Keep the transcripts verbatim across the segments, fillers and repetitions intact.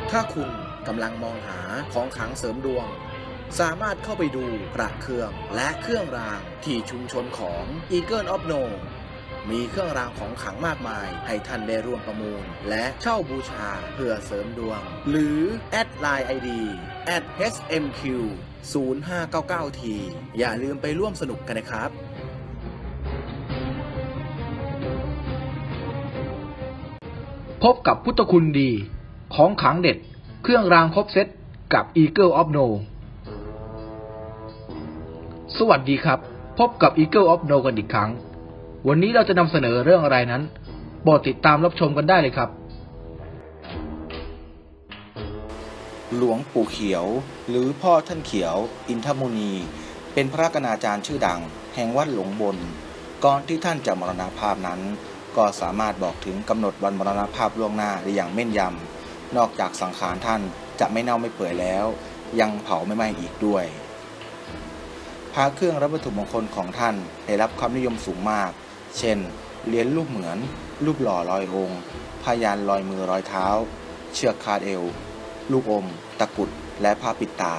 ถ้าคุณกำลังมองหาของขลังเสริมดวงสามารถเข้าไปดูพระเครื่องและเครื่องรางที่ชุมชนของ Eagle of No มีเครื่องรางของขลังมากมายให้ท่านได้ร่วมประมูลและเช่าบูชาเพื่อเสริมดวงหรือแอดไลน์ ไอ ดี แอท เอช เอ็ม คิว ศูนย์ ห้า เก้า เก้า ที อย่าลืมไปร่วมสนุกกันนะครับพบกับพุทธคุณดีของขลังเด็ดเครื่องรางครบเซตกับ Eagle of No สวัสดีครับพบกับ Eagle of No กันอีกครั้งวันนี้เราจะนำเสนอเรื่องอะไรนั้นโปรดติดตามรับชมกันได้เลยครับหลวงปู่เขียวหรือพ่อท่านเขียวอินทมุนีเป็นพระกนาจารย์ชื่อดังแห่งวัดหลวงบนก่อนที่ท่านจะมรณภาพนั้นก็สามารถบอกถึงกำหนดวันมรณภาพล่วงหน้าได้อย่างแม่นยำนอกจากสังขารท่านจะไม่เน่าไม่เปื่อยแล้วยังเผาไม่ไหม้อีกด้วยพระเครื่องและวัตถุมงคลของท่านได้รับความนิยมสูงมากเช่นเหรียญรูปเหมือนรูปหล่อลอยองค์พยานลอยมือลอยเท้าเชือกคาดเอวลูกอมตะกุดและผ้าปิดตา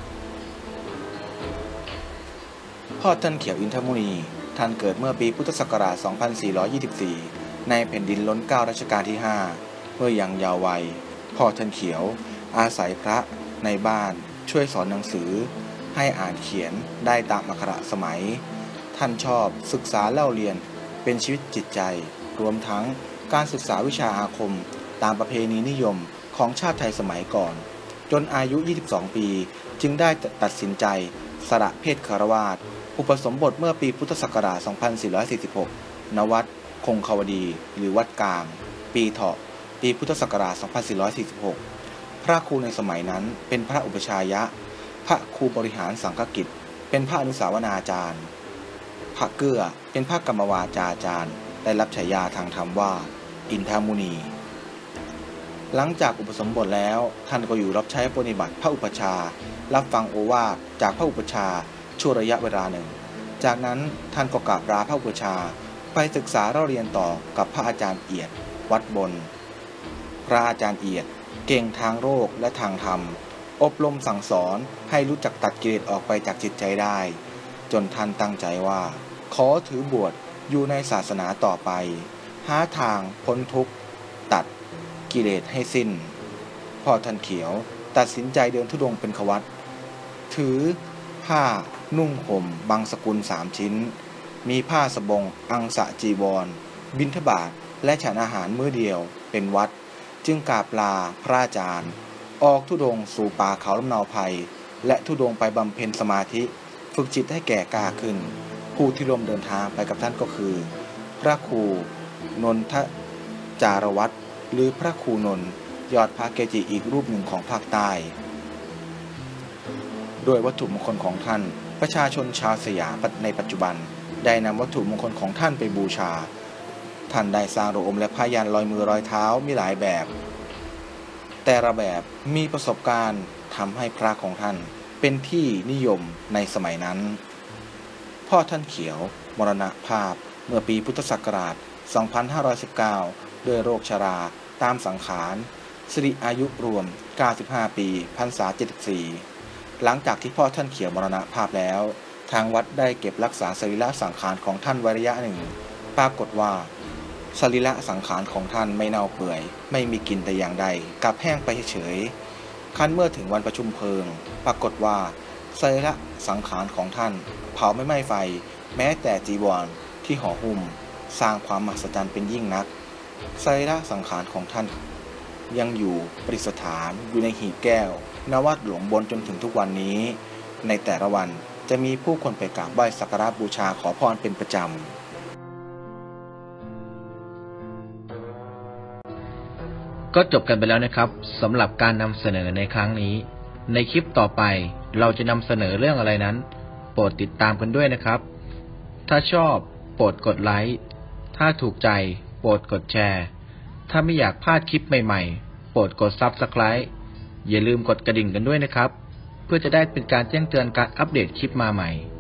พ่อท่านเขียวอินทมุนีท่านเกิดเมื่อปีพุทธศักราช สองพันสี่ร้อยยี่สิบสี่ ในแผ่นดินล้นเกล้ารัชกาลที่ ห้า เมื่อยังเยาว์วัยพ่อท่านเขียวอาศัยพระในบ้านช่วยสอนหนังสือให้อ่านเขียนได้ตามอักขระสมัยท่านชอบศึกษาเล่าเรียนเป็นชีวิตจิตใจรวมทั้งการศึกษาวิชาอาคมตามประเพณีนิยมของชาติไทยสมัยก่อนจนอายุยี่สิบสองปีจึงได้ตัดสินใจสละเพศคฤหัสถ์อุปสมบทเมื่อปีพุทธศักราช สองพันสี่ร้อยสี่สิบหก ณ วัดคงคาวดีหรือวัดกลางปีเถาะปีพุทธศักราช สองพันสี่ร้อยสี่สิบหก พระครูในสมัยนั้นเป็นพระอุปชายะพระครูบริหารสังฆกิจเป็นพระอนุสาวนาจารย์พระเกื้อเป็นพระกรรมวาจาจารย์ได้รับฉายาทางธรรมว่าอินทมุนีหลังจากอุปสมบทแล้วท่านก็อยู่รับใช้ปฏิบัติพระอุปชารับฟังโอวาทจากพระอุปชาชั่วระยะเวลาหนึ่งจากนั้นท่านก็กราบลาพระอุปชาไปศึกษาเล่าเรียนต่อกับพระอาจารย์เอียดวัดบนพระอาจารย์เอียดเก่งทางโลกและทางธรรมอบรมสั่งสอนให้รู้จักตัดกิเลสออกไปจากจิตใจได้จนท่านตั้งใจว่าขอถือบวชอยู่ในศาสนาต่อไปหาทางพ้นทุกข์ตัดกิเลสให้สิ้นพ่อท่านเขียวตัดสินใจเดินธุดงค์เป็นขวัตถือผ้านุ่งห่มบางสกุลสามชิ้นมีผ้าสบงอังสะจีวรบิณฑบาตและฉันอาหารมื้อเดียวเป็นวัดจึงกราบลาพระอาจารย์ออกธุดงค์สู่ป่าเขาลำเนาภัยและธุดงค์ไปบำเพ็ญสมาธิฝึกจิตให้แก่กล้าขึ้นผู้ที่ร่วมเดินทางไปกับท่านก็คือพระครูนนทจารวัตรหรือพระครูนนท์ยอดพระเกจิอีกรูปหนึ่งของภาคใต้โดยวัตถุมงคลของท่านประชาชนชาวสยามในปัจจุบันได้นำวัตถุมงคลของท่านไปบูชาท่านได้สร้างโลงอมและพยัญชนะลอยมือลอยเท้ามีหลายแบบแต่ละแบบมีประสบการณ์ทำให้พระของท่านเป็นที่นิยมในสมัยนั้นพ่อท่านเขียวมรณภาพเมื่อปีพุทธศักราช สองพันห้าร้อยสิบเก้า ด้วยโรคชราตามสังขารสิริอายุรวมเก้าสิบห้าปีพรรษาเจ็ดสิบสี่หลังจากที่พ่อท่านเขียวมรณภาพแล้วทางวัดได้เก็บรักษาสรีระสังขารของท่านไว้ระยะหนึ่งปรากฏว่าสรีระสังขารของท่านไม่เน่าเปื่อยไม่มีกลิ่นแต่อย่างใดกลับแห้งไปเฉยๆคันเมื่อถึงวันประชุมเพลิงปรากฏว่าสรีระสังขารของท่านเผาไม่ไหม้ไฟแม้แต่จีวรที่ห่อหุ้มสร้างความมหัศจรรย์เป็นยิ่งนักสรีระสังขารของท่านยังอยู่ประดิษฐานอยู่ในหีบแก้วณ วัดหลวงบนจนถึงทุกวันนี้ในแต่ละวันจะมีผู้คนไปกราบไหว้สักการะบูชาขอพรเป็นประจำก็จบกันไปแล้วนะครับสำหรับการนำเสนอในครั้งนี้ในคลิปต่อไปเราจะนำเสนอเรื่องอะไรนั้นโปรดติดตามกันด้วยนะครับถ้าชอบโปรดกดไลค์ถ้าถูกใจโปรดกดแชร์ถ้าไม่อยากพลาดคลิปใหม่ๆโปรดกด ซับสไครบ์ อย่าลืมกดกระดิ่งกันด้วยนะครับเพื่อจะได้เป็นการแจ้งเตือนการอัปเดตคลิปมาใหม่